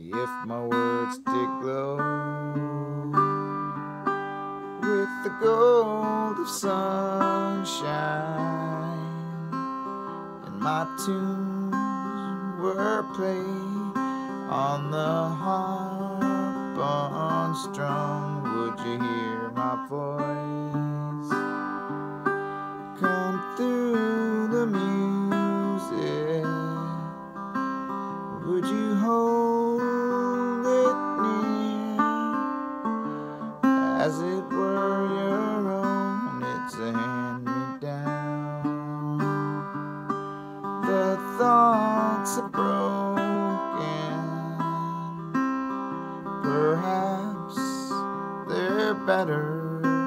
If my words did glow with the gold of sunshine, and my tunes were played on the harp unstrung, would you hear my voice come through the music? Would you hold it near as it were your own? It's a hand-me-down. The thoughts are broken, perhaps they're better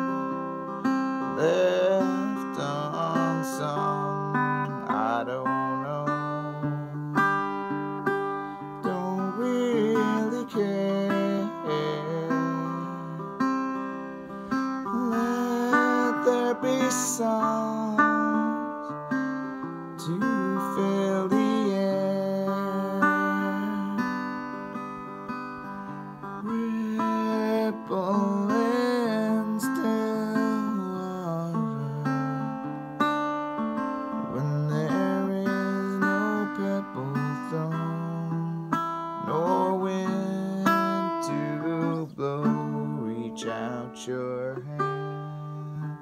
left unsung. I don't know, don't really care. Let there be songs to fill the air, ripple in still water, when there is no pebble thrown, nor wind to blow. Reach out your hand.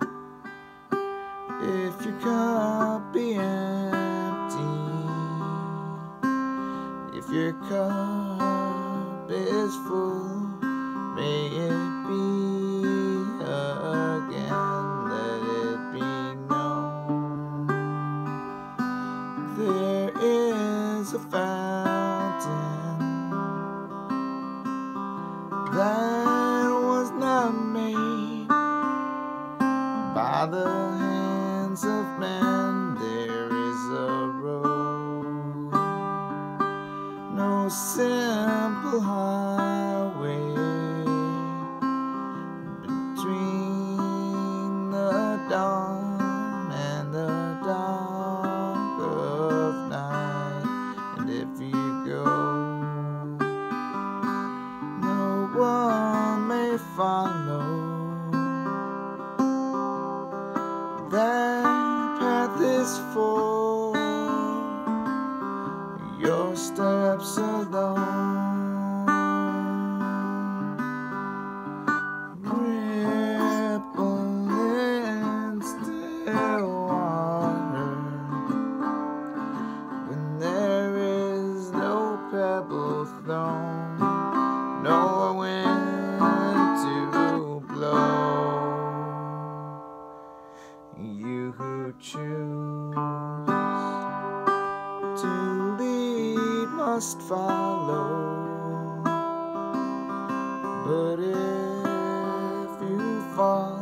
If your cup be empty, if your cup is full, may it be again. Let it be known there is a fountain that was not made by the hands of men. There is a road, no simple highway between the dawn and the dark of night. And if you go, no one may follow. That path is for your steps alone. Ripple in still water, when there is no pebble thrown, no wind to blow. You who choose to lead must follow, but if you fall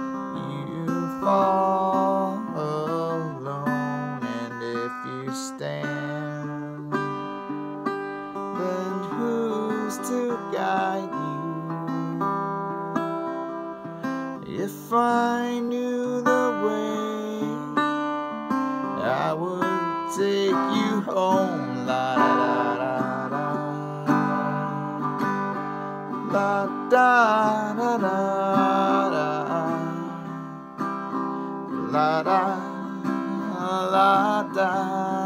alone. And if you stand, then who's to guide you? If I knew the way, I would take you home. La da da da da da, la da la da.